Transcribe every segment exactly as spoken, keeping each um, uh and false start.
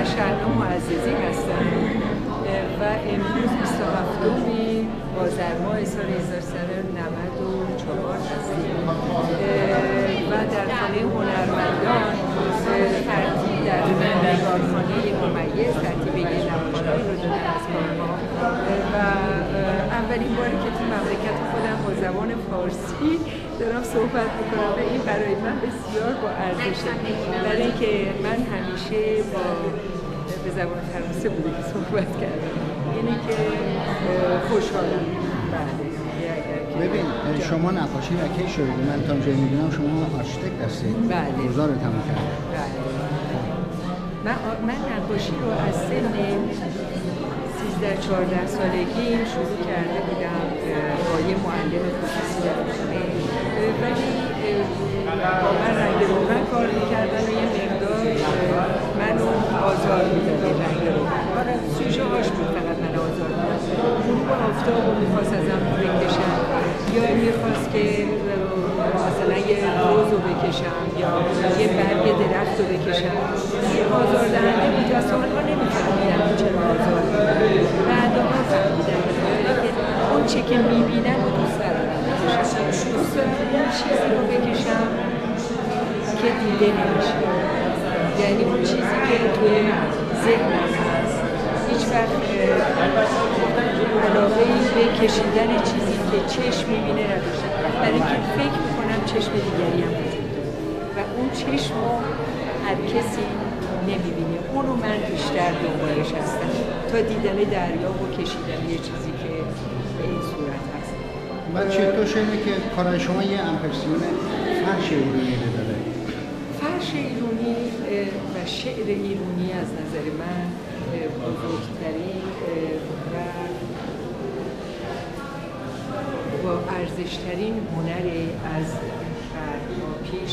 شهرام معززی هستم و امروز بیست و هفتم آذر ماه سال هزار و سیصد و نود و چهار هستیم و در خانه هنرمندان ترتیب در نگارخانه ممیز ترتیب یه نمایشگاهی رو دادن از کارها و اولین باری که تو مملکت خودم با زبان فارسی دارم صحبت میکنم و این برای من بسیار با ارزشه، برای اینکه من همیشه با به زبان فرانسه بوده که صحبت کردم، اینه که خوشحالم. ببین شما نقاشی و کی شروع کردید؟ من تا اونجایی میدونم شما آرشیتکت هستید. بله. گذار تموم کردید. بله. من من نقاشی رو از سن سیزده چهارده سالگی شروع کرده بودم با یه معلم خصوصی در خونه، ولی با من رنگ روغن کار میکردن و یه مقدار منو آزار میداد رنگ روغن. آره سوژه هاش بود فقط من آزار میداد. غروب آفتاب رو میخواست ازم بکشم یا میخواست که مثلا یه روز رو بکشم یا یه برگ درخت رو بکشم. این آزار دهنده بود و سالها نمیفهمیدم چرا آزار میدم. بعدا ها فهمیدم که اون چی که میبینم و دوست دارم بکشم. دوست دارم اون چیزی رو بکشم که دیده نمیشه، یعنی اون چیزی که توی ذهنم هست. هیچ وقت علاقه‌ای به کشیدن چیزی که چشم میبینه نداشتم، برای اینکه فکر میکنم چشم دیگری هم وجود داره و اون چشم رو هر کسی نمیبینه. اونو من بیشتر دنبالش هستم تا دیدن دریا و کشیدن یه چیزی که به این صورت هست. و چطور شده که کارهای شما یه امپرسیون فرش ایرانی داره؟ فرش ایرانی و شعر ایرانی از نظر من بزرگترین و با ارزشترین هنر از قرن‌ها پیش.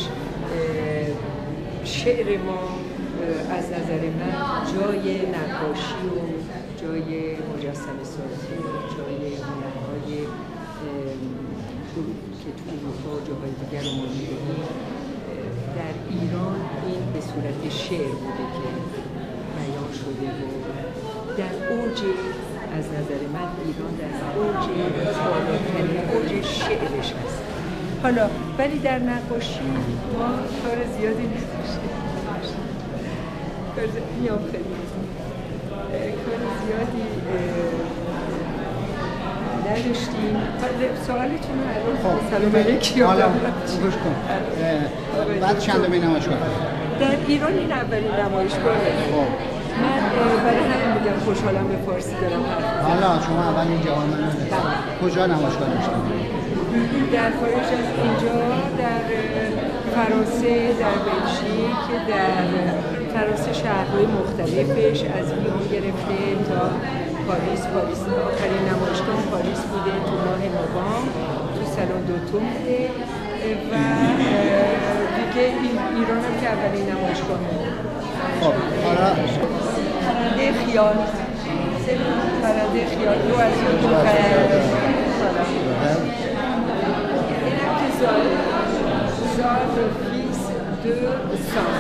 شعر ما از نظر من جای نقاشی و جای مجسمه سازی و جای هنرهای که تو اروپا و جاهای دیگر رو ما می‌بینیم، در ایران این به صورت شعر بوده که بیان شده و در اوج، از نظر من ایران در اوج بالاترین اوج شعرش هست. حالا ولی در نقاشی ما کار زیادی نداشتیم، کار میام خیلی کار زیادی نداشتیم. سوالتون رو الان سلام علیکی حالا گوش کن. بعد چندمین نمایشگاه؟ در ایران این اولین نمایشگاه خب من برای همین میگم خوشحالم به فارسی دارم حرف میزنم. حالا شما اول اینجا آمدید کجا نمایشگاه داشتید؟ در خارج از اینجا در فرانسه، در بلژیک، در فرانسه شهرهای مختلفش از لیون گرفته تا پاریس. پاریس آخرین نمایشگاه پاریس بوده تو ماه نوامبر تو سالن دوتون بوده و دیگه ایران هم که اولین نمایشگاه بوده. خب حالا پرنده خیال پرنده خیال دو از دو قرار اینم که زال زال فیس دو سان.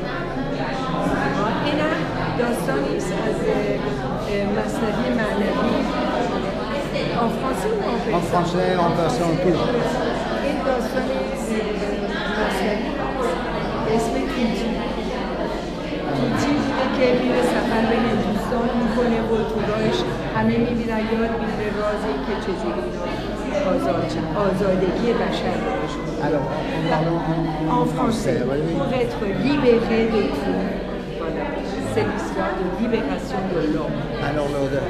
اینم داستانی است از مثنوی معنوی en français ou en persan? En français, en persan, tout. این داستانی مثنوی اسم تیتی تیتی بوده که میره سفر به هندوستان میکنه و تو راهش همه میبینن یاد میگیره راز این که چجوری آزادگی بشر رو بشون. Alors, en français, pour être libéré de tout. Voilà, c'est l'histoire de libération de l'homme. Alors, l'odeur.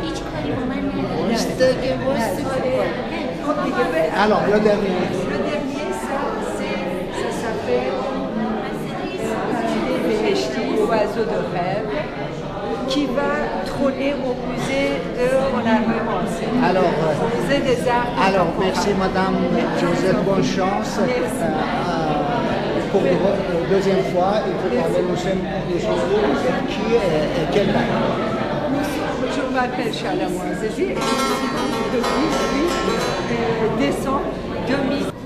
Alors, Alors, le dernier. Le dernier, ça, ça s'appelle Beheshti, oiseau de rêve, qui va trôner au musée de Honoré Mansé. Alors, musée des arts. Alors, merci Madame Josette, bonne chance. Euh, euh, pour la deuxième fois, il faut parler de qui et quelle date. Je m'appelle Shala Mouazezi et je suis depuis décembre deux mille.